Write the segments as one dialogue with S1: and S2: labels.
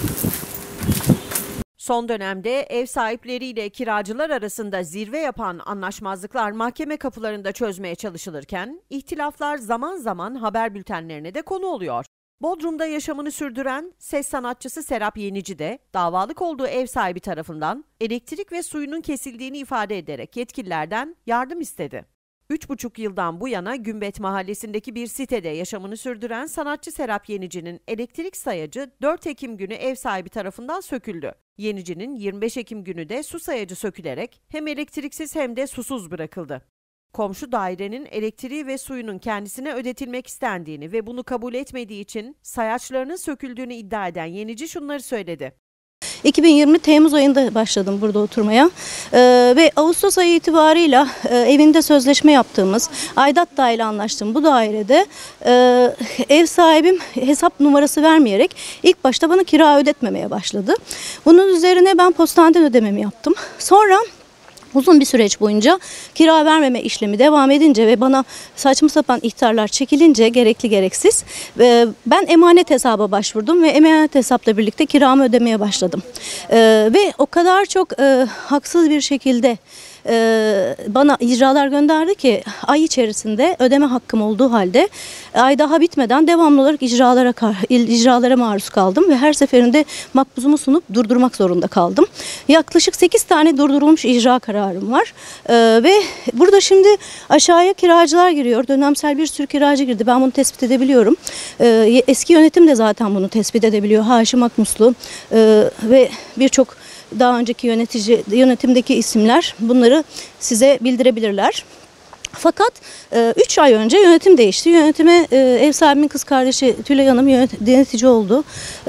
S1: Son dönemde ev sahipleriyle kiracılar arasında zirve yapan anlaşmazlıklar mahkeme kapılarında çözmeye çalışılırken ihtilaflar zaman zaman haber bültenlerine de konu oluyor. Bodrum'da yaşamını sürdüren ses sanatçısı Serap Yenici de davalık olduğu ev sahibi tarafından elektrik ve suyunun kesildiğini ifade ederek yetkililerden yardım istedi. 3,5 yıldan bu yana Gümbet Mahallesi'ndeki bir sitede yaşamını sürdüren sanatçı Serap Yenici'nin elektrik sayacı 4 Ekim günü ev sahibi tarafından söküldü. Yenici'nin 25 Ekim günü de su sayacı sökülerek hem elektriksiz hem de susuz bırakıldı. Komşu dairenin elektriği ve suyunun kendisine ödetilmek istendiğini ve bunu kabul etmediği için sayaçlarının söküldüğünü iddia eden Yenici şunları söyledi.
S2: 2020 Temmuz ayında başladım burada oturmaya ve Ağustos ayı itibarıyla evinde sözleşme yaptığımız, aidat dahil anlaştığım bu dairede ev sahibim hesap numarası vermeyerek ilk başta bana kira ödetmemeye başladı. Bunun üzerine ben postaneden ödememi yaptım. Sonra uzun bir süreç boyunca kira vermeme işlemi devam edince ve bana saçma sapan ihtarlar çekilince gerekli gereksiz ben emanet hesaba başvurdum ve emanet hesapla birlikte kiramı ödemeye başladım. Ve o kadar çok haksız bir şekilde bana icralar gönderdi ki ay içerisinde ödeme hakkım olduğu halde ay daha bitmeden devamlı olarak icralara maruz kaldım ve her seferinde makbuzumu sunup durdurmak zorunda kaldım. Yaklaşık 8 tane durdurulmuş icra kararım var ve burada şimdi aşağıya kiracılar giriyor. Dönemsel bir sürü kiracı girdi. Ben bunu tespit edebiliyorum. Eski yönetim de zaten bunu tespit edebiliyor. Haşim Akmuslu ve birçok daha önceki yönetimdeki isimler bunları size bildirebilirler. Fakat 3 ay önce yönetim değişti. Yönetime ev sahibimin kız kardeşi Tülay Hanım denetici oldu.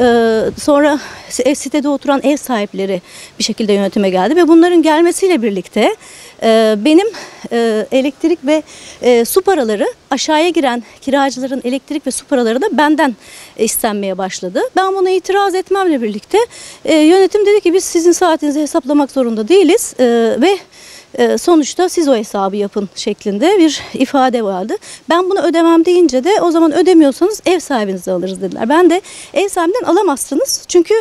S2: Sonra sitede oturan ev sahipleri bir şekilde yönetime geldi ve bunların gelmesiyle birlikte benim elektrik ve su paraları, aşağıya giren kiracıların elektrik ve su paraları da benden istenmeye başladı. Ben buna itiraz etmemle birlikte yönetim dedi ki biz sizin saatinizi hesaplamak zorunda değiliz ve sonuçta siz o hesabı yapın şeklinde bir ifade vardı. Ben bunu ödemem deyince de o zaman ödemiyorsanız ev sahibinizi alırız dediler. Ben de ev sahibinden alamazsınız çünkü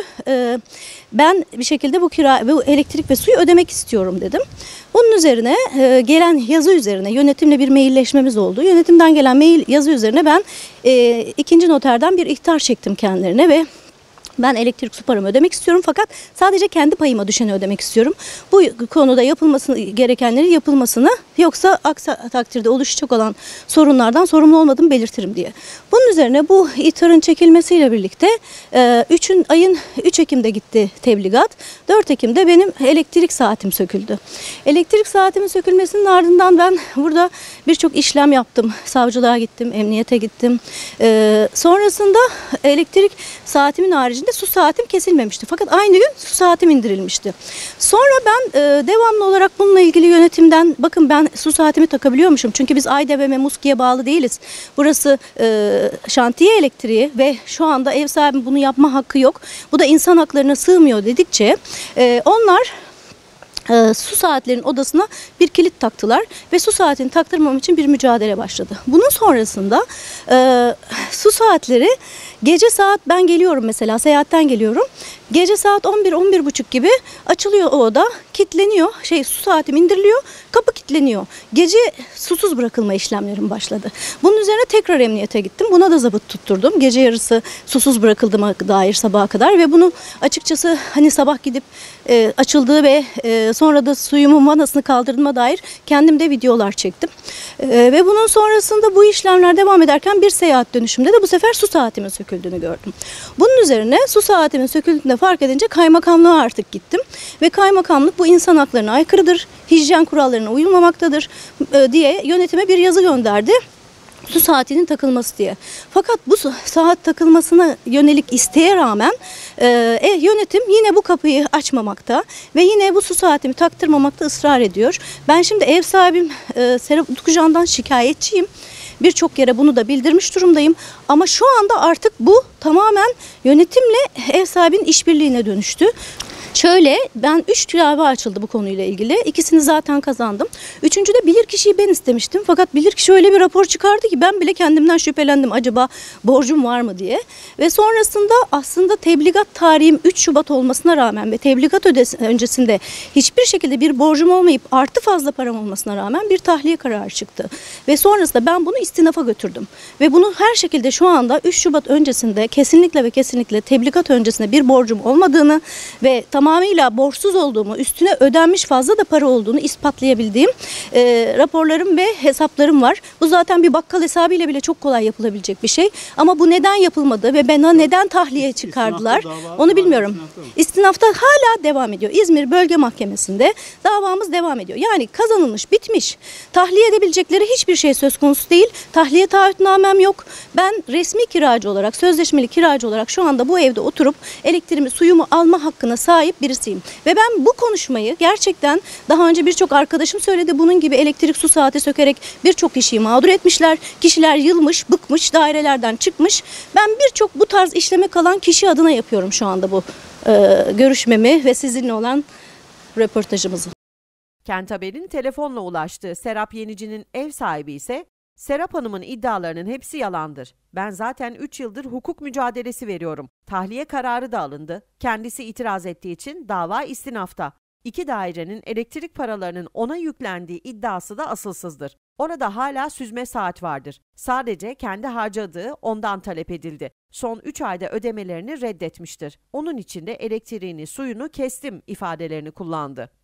S2: ben bir şekilde bu elektrik ve suyu ödemek istiyorum dedim. Bunun üzerine gelen yazı üzerine yönetimle bir mailleşmemiz oldu. Yönetimden gelen yazı üzerine ben ikinci noterden bir ihtar çektim kendilerine ve ben elektrik su paramı ödemek istiyorum fakat sadece kendi payıma düşeni ödemek istiyorum. Bu konuda yapılması gerekenleri yapılmasını yoksa aksi takdirde oluşacak olan sorunlardan sorumlu olmadığımı belirtirim diye. Bunun üzerine bu ihtarın çekilmesiyle birlikte 3 Ekim'de gitti tebligat. 4 Ekim'de benim elektrik saatim söküldü. Elektrik saatimin sökülmesinin ardından ben burada birçok işlem yaptım. Savcılığa gittim, emniyete gittim. Sonrasında elektrik saatimin haricinde su saatim kesilmemişti. Fakat aynı gün su saatim indirilmişti. Sonra ben devamlı olarak bununla ilgili yönetimden bakın ben su saatimi takabiliyormuşum. Çünkü biz AYDV ve MUSKİ'ye bağlı değiliz. Burası şantiye elektriği ve şu anda ev sahibi bunu yapma hakkı yok. Bu da insan haklarına sığmıyor dedikçe onlar su saatlerinin odasına bir kilit taktılar ve su saatini taktırmam için bir mücadele başladı. Bunun sonrasında su saatleri gece saat ben geliyorum mesela seyahatten geliyorum. Gece saat 11-11.30 gibi açılıyor o oda, kilitleniyor, su saatim indiriliyor, kapı kilitleniyor. Gece susuz bırakılma işlemlerim başladı. Bunun üzerine tekrar emniyete gittim. Buna da zabıt tutturdum. Gece yarısı susuz bırakıldığıma dair sabaha kadar ve bunu açıkçası hani sabah gidip açıldığı ve sonra da suyumun vanasını kaldırdığıma dair kendim de videolar çektim. Ve bunun sonrasında bu işlemler devam ederken bir seyahat dönüşümde de bu sefer su saatimin söküldüğünü gördüm. Bunun üzerine su saatimin söküldüğünde fark edince kaymakamlığa artık gittim. Ve kaymakamlık bu insan haklarına aykırıdır, hijyen kurallarına uyulmamaktadır diye yönetime bir yazı gönderdi. Su saatinin takılması diye. Fakat bu saat takılmasına yönelik isteğe rağmen yönetim yine bu kapıyı açmamakta ve yine bu su saatimi taktırmamakta ısrar ediyor. Ben şimdi ev sahibim Serap Utkucan'dan şikayetçiyim. Birçok yere bunu da bildirmiş durumdayım. Ama şu anda artık bu tamamen yönetimle ev sahibinin işbirliğine dönüştü. Şöyle, ben 3 dava açıldı bu konuyla ilgili. İkisini zaten kazandım. Üçüncüde bilirkişiyi ben istemiştim. Fakat bilirkişi öyle bir rapor çıkardı ki ben bile kendimden şüphelendim. Acaba borcum var mı diye. Ve sonrasında aslında tebligat tarihim 3 Şubat olmasına rağmen ve tebligat öncesinde hiçbir şekilde bir borcum olmayıp artı fazla param olmasına rağmen bir tahliye kararı çıktı. Ve sonrasında ben bunu istinafa götürdüm. Ve bunu her şekilde şu anda 3 Şubat öncesinde kesinlikle ve kesinlikle tebligat öncesinde bir borcum olmadığını ve tamamıyla borçsuz olduğumu, üstüne ödenmiş fazla da para olduğunu ispatlayabildiğim raporlarım ve hesaplarım var. Bu zaten bir bakkal hesabıyla bile çok kolay yapılabilecek bir şey. Ama bu neden yapılmadı ve bana neden tahliye çıkardılar onu bilmiyorum. İstinafta hala devam ediyor. İzmir Bölge Mahkemesi'nde davamız devam ediyor. Yani kazanılmış, bitmiş. Tahliye edebilecekleri hiçbir şey söz konusu değil. Tahliye taahhütnamem yok. Ben resmi kiracı olarak, sözleşmeli kiracı olarak şu anda bu evde oturup elektriğimi, suyumu alma hakkına sahip birisiyim. Ve ben bu konuşmayı gerçekten daha önce birçok arkadaşım söyledi. Bunun gibi elektrik su saati sökerek birçok kişiyi mağdur etmişler. Kişiler yılmış, bıkmış, dairelerden çıkmış. Ben birçok bu tarz işleme kalan kişi adına yapıyorum şu anda bu görüşmemi ve sizinle olan röportajımızı.
S1: Kent Haber'in telefonla ulaştığı Serap Yenici'nin ev sahibi ise Serap Hanım'ın iddialarının hepsi yalandır. Ben zaten 3 yıldır hukuk mücadelesi veriyorum. Tahliye kararı da alındı. Kendisi itiraz ettiği için dava istinafta. 2 dairenin elektrik paralarının ona yüklendiği iddiası da asılsızdır. Orada hala süzme saat vardır. Sadece kendi harcadığı ondan talep edildi. Son 3 ayda ödemelerini reddetmiştir. Onun için de elektriğini, suyunu kestim ifadelerini kullandı.